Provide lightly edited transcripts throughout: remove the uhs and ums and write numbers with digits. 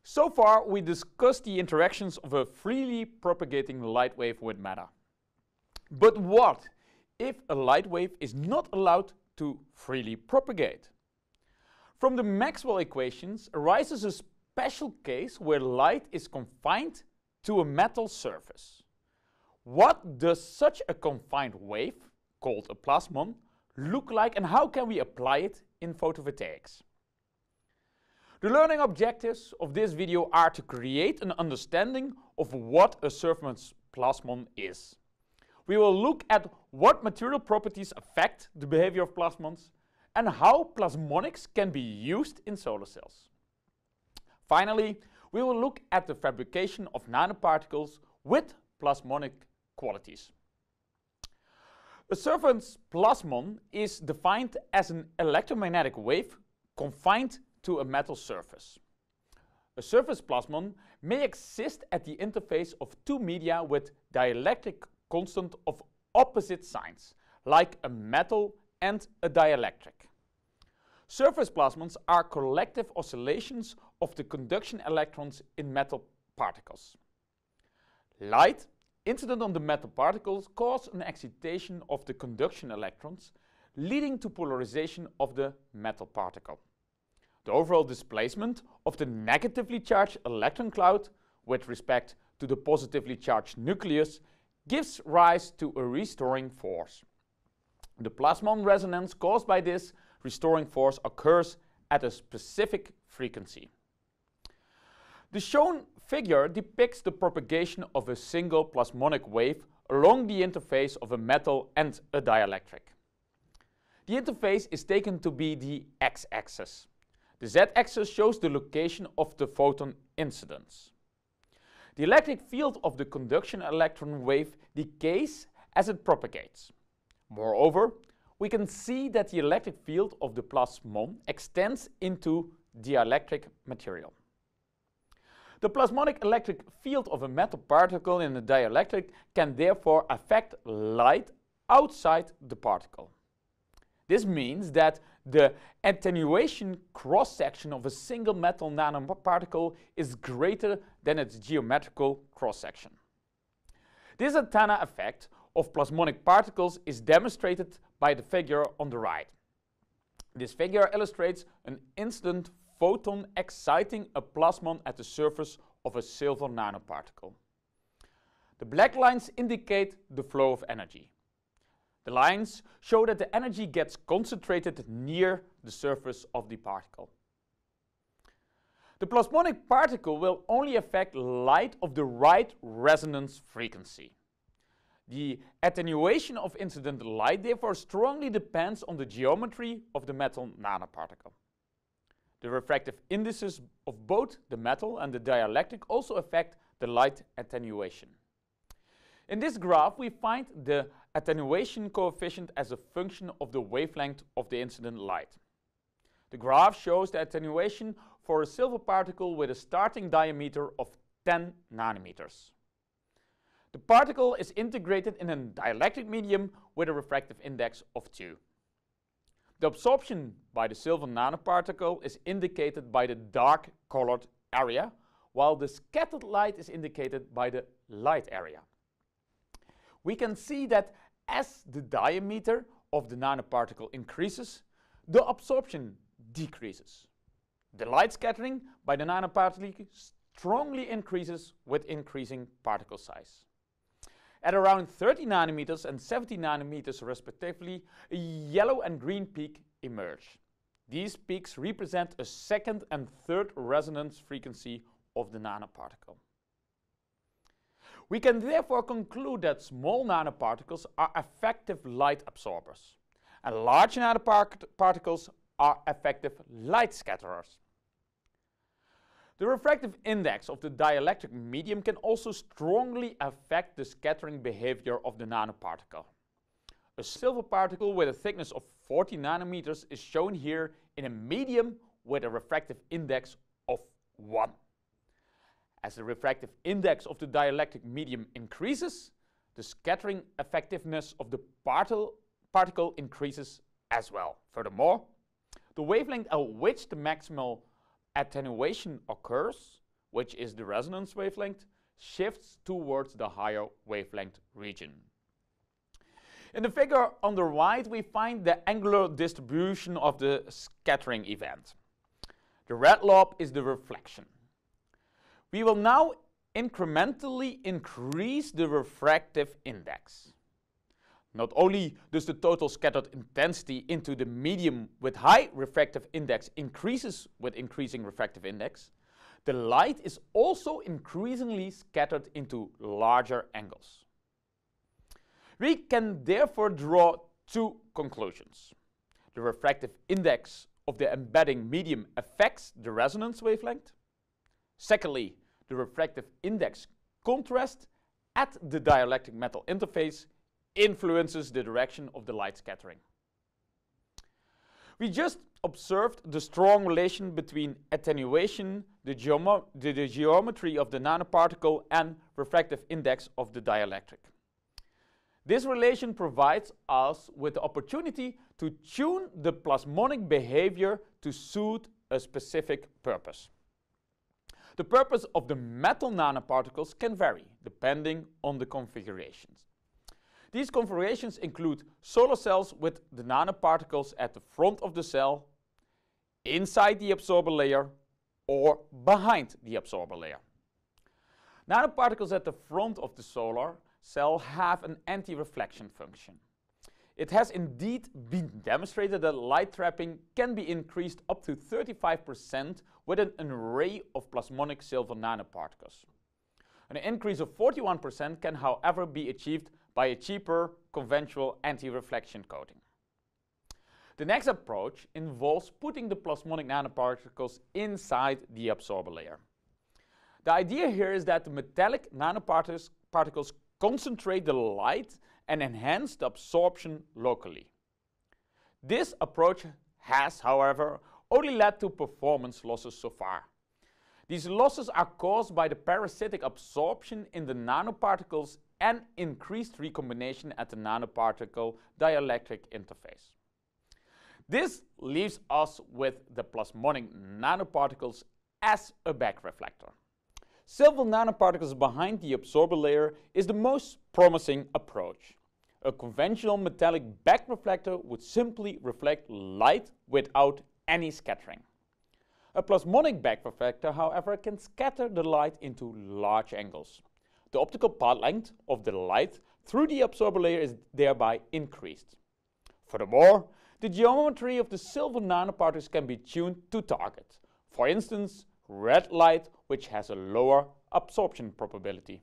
So far, we discussed the interactions of a freely propagating light wave with matter. But what if a light wave is not allowed to freely propagate? From the Maxwell equations arises a special case where light is confined to a metal surface. What does such a confined wave, called a plasmon, look like, and how can we apply it in photovoltaics? The learning objectives of this video are to create an understanding of what a surface plasmon is. We will look at what material properties affect the behavior of plasmons and how plasmonics can be used in solar cells. Finally, we will look at the fabrication of nanoparticles with plasmonic qualities. A surface plasmon is defined as an electromagnetic wave confined to a metal surface. A surface plasmon may exist at the interface of two media with dielectric constant of opposite signs, like a metal and a dielectric. Surface plasmons are collective oscillations of the conduction electrons in metal particles. Light incident on the metal particles cause an excitation of the conduction electrons, leading to polarization of the metal particle. The overall displacement of the negatively charged electron cloud with respect to the positively charged nucleus gives rise to a restoring force. The plasmon resonance caused by this restoring force occurs at a specific frequency. The shown figure depicts the propagation of a single plasmonic wave along the interface of a metal and a dielectric. The interface is taken to be the x-axis. The z-axis shows the location of the photon incidence. The electric field of the conduction electron wave decays as it propagates. Moreover, we can see that the electric field of the plasmon extends into dielectric material. The plasmonic electric field of a metal particle in a dielectric can therefore affect light outside the particle. This means that the attenuation cross-section of a single metal nanoparticle is greater than its geometrical cross-section. This antenna effect of plasmonic particles is demonstrated by the figure on the right. This figure illustrates an incident photon exciting a plasmon at the surface of a silver nanoparticle. The black lines indicate the flow of energy. The lines show that the energy gets concentrated near the surface of the particle. The plasmonic particle will only affect light of the right resonance frequency. The attenuation of incident light therefore strongly depends on the geometry of the metal nanoparticle. The refractive indices of both the metal and the dielectric also affect the light attenuation. In this graph, we find the attenuation coefficient as a function of the wavelength of the incident light. The graph shows the attenuation for a silver particle with a starting diameter of 10 nanometers. The particle is integrated in a dielectric medium with a refractive index of 2. The absorption by the silver nanoparticle is indicated by the dark colored area, while the scattered light is indicated by the light area. We can see that as the diameter of the nanoparticle increases, the absorption decreases. The light scattering by the nanoparticle strongly increases with increasing particle size. At around 30 nanometers and 70 nanometers respectively, a yellow and green peak emerge. These peaks represent a second and third resonance frequency of the nanoparticle. We can therefore conclude that small nanoparticles are effective light absorbers, and large nanoparticles are effective light scatterers. The refractive index of the dielectric medium can also strongly affect the scattering behavior of the nanoparticle. A silver particle with a thickness of 40 nanometers is shown here in a medium with a refractive index of 1. As the refractive index of the dielectric medium increases, the scattering effectiveness of the particle increases as well. Furthermore, the wavelength at which the maximal attenuation occurs which is the resonance wavelength, shifts towards the higher wavelength region. In the figure on the right, we find the angular distribution of the scattering event. The red lobe is the reflection. We will now incrementally increase the refractive index. Not only does the total scattered intensity into the medium with high refractive index increases with increasing refractive index, the light is also increasingly scattered into larger angles. We can therefore draw two conclusions. The refractive index of the embedding medium affects the resonance wavelength. Secondly, the refractive index contrast at the dielectric metal interface influences the direction of the light scattering. We just observed the strong relation between attenuation, the geometry of the nanoparticle, and refractive index of the dielectric. This relation provides us with the opportunity to tune the plasmonic behavior to suit a specific purpose. The purpose of the metal nanoparticles can vary depending on the configurations. These configurations include solar cells with the nanoparticles at the front of the cell, inside the absorber layer, or behind the absorber layer. Nanoparticles at the front of the solar cell have an anti-reflection function. It has indeed been demonstrated that light trapping can be increased up to 35% with an array of plasmonic silver nanoparticles. An increase of 41% can, however, be achieved by a cheaper conventional anti-reflection coating. The next approach involves putting the plasmonic nanoparticles inside the absorber layer. The idea here is that the metallic nanoparticles concentrate the light and enhance the absorption locally. This approach has, however, only led to performance losses so far. These losses are caused by the parasitic absorption in the nanoparticles and increased recombination at the nanoparticle dielectric interface. This leaves us with the plasmonic nanoparticles as a back reflector. Silver nanoparticles behind the absorber layer is the most promising approach. A conventional metallic back reflector would simply reflect light without any scattering. A plasmonic back reflector, however, can scatter the light into large angles. The optical path length of the light through the absorber layer is thereby increased. Furthermore, the geometry of the silver nanoparticles can be tuned to target. For instance, red light, which has a lower absorption probability.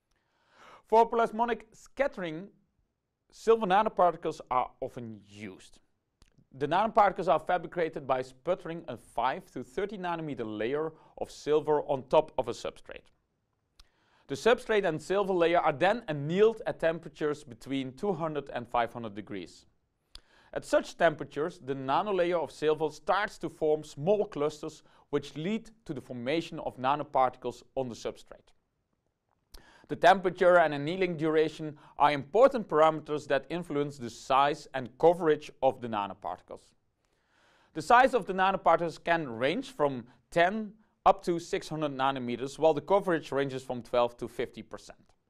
For plasmonic scattering, silver nanoparticles are often used. The nanoparticles are fabricated by sputtering a 5 to 30 nanometer layer of silver on top of a substrate. The substrate and silver layer are then annealed at temperatures between 200 and 500 degrees. At such temperatures, the nanolayer of silver starts to form small clusters which lead to the formation of nanoparticles on the substrate. The temperature and annealing duration are important parameters that influence the size and coverage of the nanoparticles. The size of the nanoparticles can range from 10 up to 600 nanometers, while the coverage ranges from 12 to 50%.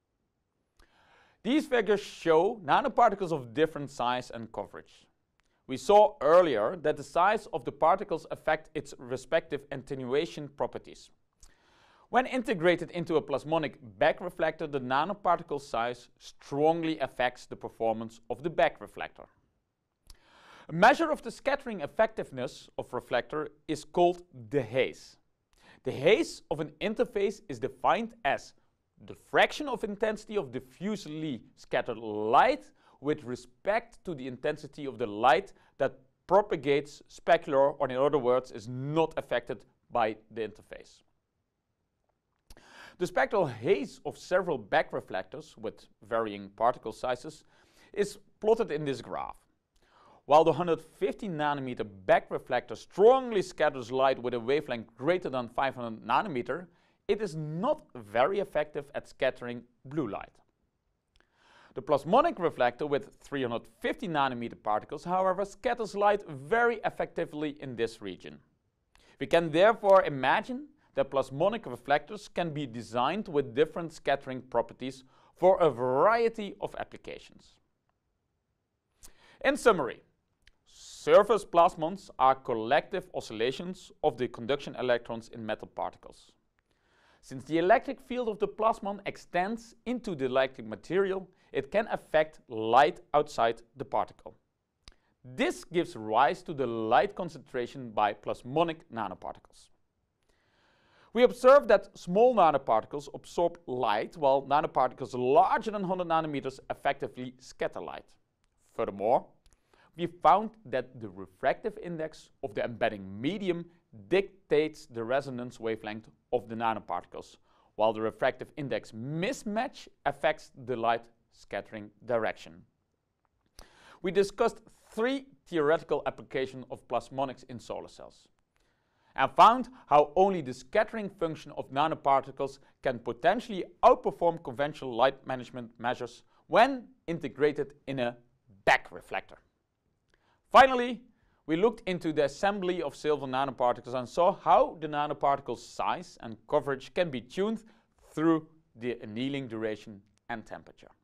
These figures show nanoparticles of different size and coverage. We saw earlier that the size of the particles affect its respective attenuation properties. When integrated into a plasmonic back reflector, the nanoparticle size strongly affects the performance of the back reflector. A measure of the scattering effectiveness of reflector is called the haze. The haze of an interface is defined as the fraction of intensity of diffusely scattered light with respect to the intensity of the light that propagates specular, or in other words, is not affected by the interface. The spectral haze of several back reflectors with varying particle sizes is plotted in this graph. While the 150 nanometer back reflector strongly scatters light with a wavelength greater than 500 nanometer, it is not very effective at scattering blue light. The plasmonic reflector with 350 nanometer particles, however, scatters light very effectively in this region. We can therefore imagine that plasmonic reflectors can be designed with different scattering properties for a variety of applications. In summary, surface plasmons are collective oscillations of the conduction electrons in metal particles. Since the electric field of the plasmon extends into the electric material, it can affect light outside the particle. This gives rise to the light concentration by plasmonic nanoparticles. We observe that small nanoparticles absorb light, while nanoparticles larger than 100 nanometers effectively scatter light. Furthermore, we found that the refractive index of the embedding medium dictates the resonance wavelength of the nanoparticles, while the refractive index mismatch affects the light scattering direction. We discussed 3 theoretical applications of plasmonics in solar cells and found how only the scattering function of nanoparticles can potentially outperform conventional light management measures when integrated in a back reflector. Finally, we looked into the assembly of silver nanoparticles and saw how the nanoparticle size and coverage can be tuned through the annealing duration and temperature.